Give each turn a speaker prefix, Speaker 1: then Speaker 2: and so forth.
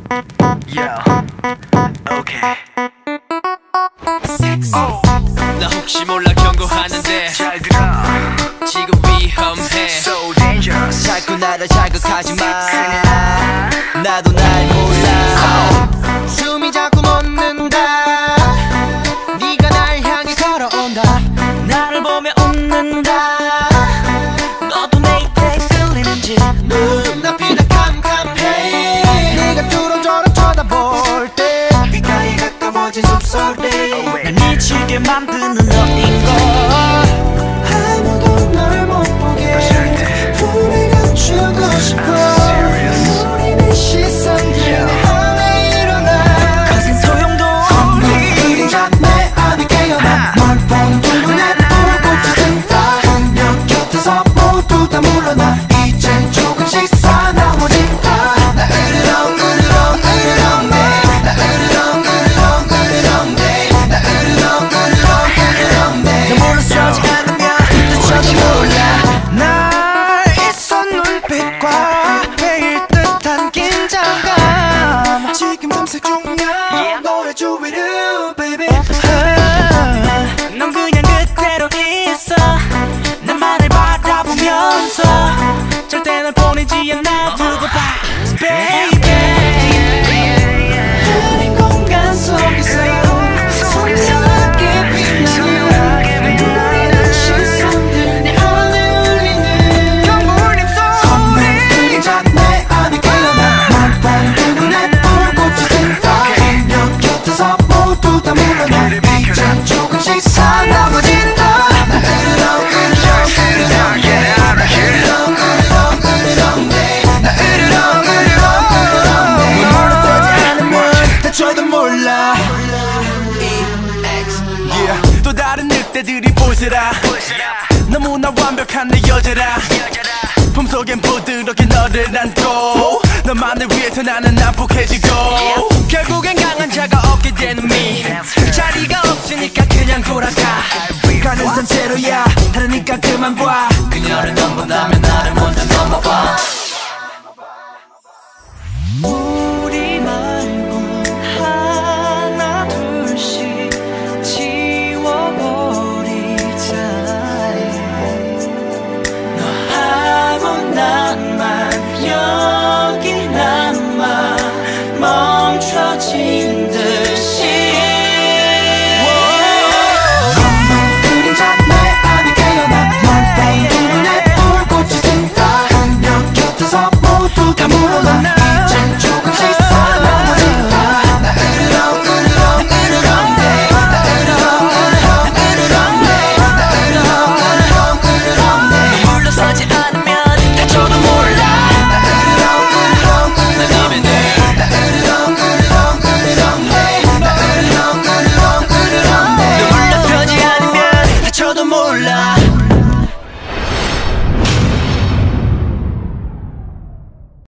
Speaker 1: Yeah. Okay.
Speaker 2: 나 혹시 몰라 경고하는데
Speaker 1: 잘 들어.
Speaker 2: 지금 위험해.
Speaker 1: So dangerous.
Speaker 2: 자꾸 나를 자극하지 마.
Speaker 1: 큰일 나.
Speaker 2: 나도 날 몰라. 숨이 자꾸 멎는다. 네가 날 향해 걸어온다. 나를 보며 웃는다. 너도 내 입에 끌리는지 눈앞이 다 캄캄해. 네가 뚫어져라 쳐다볼 때 귓가에 가까워진 숨소리 날 미치게 만드는 너인 걸. 아무도 널 못 보게 품에 감추고 싶어. 우리는 시선들 내 안에 일어나. 거센 소용도 없니. 그림자 내 안에 깨어나. 널 보는 눈에 불꽃이 든다. 그녀 곁에서 모두 다 물러나. 이젠 조금씩 사나워진다. 나 으르렁 으르렁 으르렁 내. 나 으르렁 으르렁 으르렁 내. 나 으르렁 으르렁 으르렁 내. 너 물러서지 않으면 미쳐도 몰라. 날 이선 눈빛과 베일 듯한 긴장감. 지금 탐색 중이야. 너의 주위를 baby. 넌 그냥 그대로 있어. 나만을 바라보면서 절대 널 보내지 않아. 두고 봐 baby. 흐린 공간 속에서 선명하게 빛나는 너의 시선들 내 안에 울리는 경물림 소리. 그림자 내 안에 깨어나. 널 보는 눈에 불꽃이 든다. 그녀 곁에서 모두 다 물러나. 이젠 조금씩 사나워진다. 나 으르렁 으르렁 으르렁 내. 나 으르렁 으르렁 으르렁 내. 나 으르렁 으르렁 으르렁 내. 너 물러서지 않으면 다쳐도 몰라. EXO. 또 다른 늑대들이 보시라. 너무나 완벽한 내 여자라. 품속엔 부드럽게 너를 안고 너만을 위해서 나는 난폭해지고 결국엔 강한 자가 없게 되는 미. 자리가 없으니까 그냥 돌아가. 가는 산채로야 다르니까 그만 봐. 그녀를 넘본다면 나를 먼저 넘어봐. 우리 말고 하나 둘씩 지워버리자. 너하고 나만 여기 남아 멈춰진 듯이. 그림자 내 안에 깨어나. 널 보는 눈에 불꽃이 든다. 그녀 곁에서 모두 다 물러나. 이젠 조금씩 사나워진다. 나 으르렁 으르렁 으르렁 내. 나 으르렁 으르렁 으르렁 내. 나 으르렁 으르렁 으르렁 내. 너 물러서지 않으면 다쳐도 몰라. 나 으르렁 으르렁 으르렁 내. 나 으르렁 으르렁 으르렁 내. 나 으르렁 으르렁 으르렁 내. 너 물러서지 않으면 다쳐도 몰라.